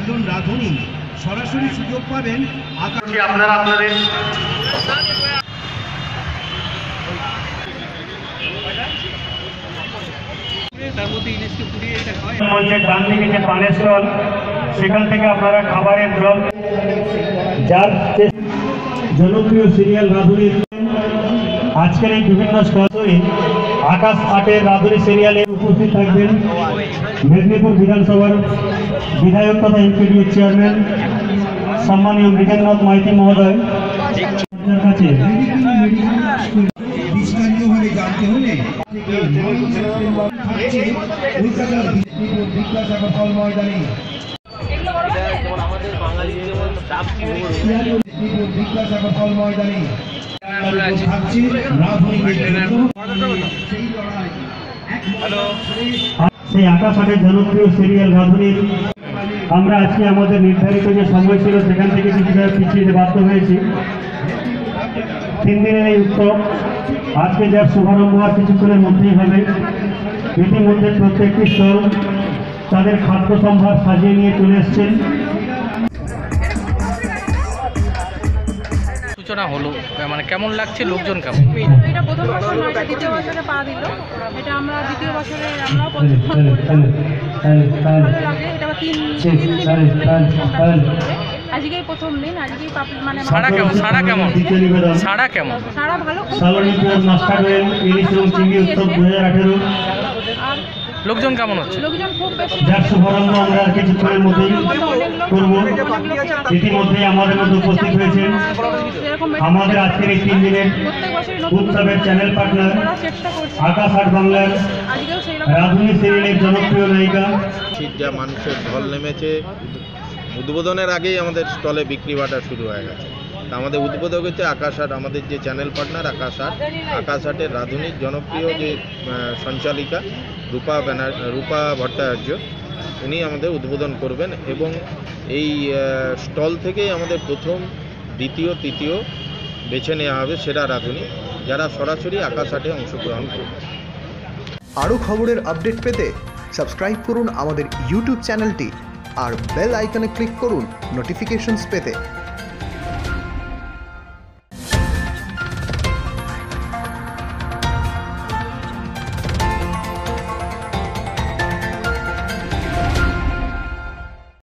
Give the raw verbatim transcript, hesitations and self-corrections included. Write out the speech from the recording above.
একজন রাঁধুনি সরাসরি সুযোগ পাবেন। আপনারা আপনাদের মঞ্চের ডান দিকে যে পানের স্টল, সেখান থেকে আপনারা খাবারের দ্রব, যার জনপ্রিয় সিরিয়াল রাঁধুনি আজকের এই বিভিন্ন স্টলে আকাশ আটের রাঁধুনি সিরিয়ালে উপস্থিত থাকবেন মেদিনীপুর বিধানসভার বিধায়ক তথা এমপিডিএ চেয়ারম্যান সম্মানীয় মৃগেন্দ্রনাথ মাইতি মহোদয়। কাছে বিস্তারিতভাবে জানতে হলে বিদ্যাসাগর ময়দানে বিদ্যাসাগর ফল ময়দানে থাকছে সেই আকাশ আটের জনপ্রিয় সিরিয়াল রাঁধুনির আমরা আজকে আমাদের নির্ধারিত যে সময় ছিল সেখান থেকে কিছুটা পিছিয়ে বাধ্য হয়েছি। তিন দিনের এই উৎসব আজকে যার শুভারম্ভ আর কিছুক্ষণের মধ্যেই হবে। ইতিমধ্যে প্রত্যেকটি স্টল তাদের খাদ্য সম্ভার সাজিয়ে নিয়ে চলে এসছেন। সূচনা হলো, মানে কেমন লাগছে, লোকজন কেমন? এটা প্রথম বছর নয়, এটা দ্বিতীয় বছরে পা দিল। এটা আমরা দ্বিতীয় বছরে আমরাও পর্যবেক্ষণ করলাম, ভালো লাগে। এটা তিন তিন দিন আজকেই প্রথম দিন, আজকেই মানে সাড়া কেমন সাড়া কেমন সাড়া কেমন সাড়া ভালো। আর লোকজন কেমন হচ্ছে? লোকজন খুব বেশি। যার শুভারম্ভ আমরা কিছুক্ষণের মধ্যেই করব। ইতিমধ্যে আমাদের মধ্যে উপস্থিত হয়েছেন আমাদের আজকের এই তিন দিনের উৎসবের চ্যানেল পার্টনার আকাশ আট বাংলার রাঁধুনি সিরিয়ালের জনপ্রিয় নায়িকা। যা মানুষের ঢল নেমেছে, উদ্বোধনের আগেই আমাদের স্টলে বিক্রি বাটা শুরু হয়ে গেছে। তা আমাদের উদ্বোধক হচ্ছে আকাশ আট, আমাদের যে চ্যানেল পার্টনার আকাশ আট। আকাশ আটের রাঁধুনির জনপ্রিয় যে সঞ্চালিকা রূপা ব্যানার রূপা ভট্টাচার্য, উনি আমাদের উদ্বোধন করবেন এবং এই স্টল থেকেই আমাদের প্রথম, দ্বিতীয়, তৃতীয় বেছে নেওয়া হবে সেরা রাঁধুনি, যারা সরাসরি আকাশ আটে অংশগ্রহণ করবে। আরও খবরের আপডেট পেতে সাবস্ক্রাইব করুন আমাদের ইউটিউব চ্যানেলটি আর বেল আইকনে ক্লিক করুন নোটিফিকেশনস পেতে।